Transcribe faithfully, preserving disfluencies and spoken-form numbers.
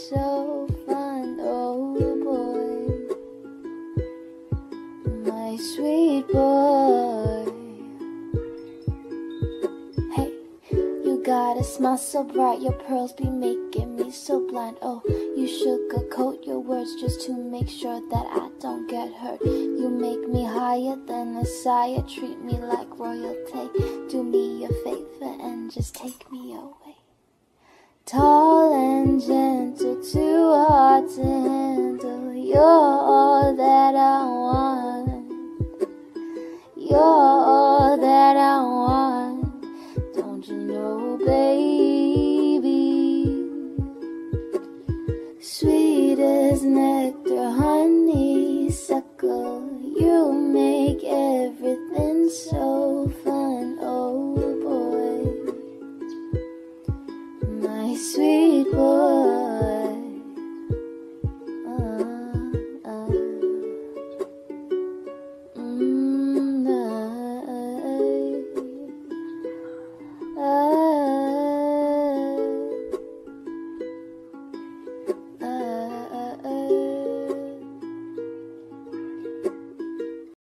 so fun, oh boy, my sweet boy. Hey, you got a smile so bright, your pearls be making me so blind. Oh, you sugarcoat your words just to make sure that I don't get hurt. You make me higher than a sire, treat me like royalty. Do me a favor and just take me away. Tall and gentle, too hard to handle. You're all that I want. You're all that I want. Don't you know, baby? Sweet as nectar, honeysuckle. You make everything so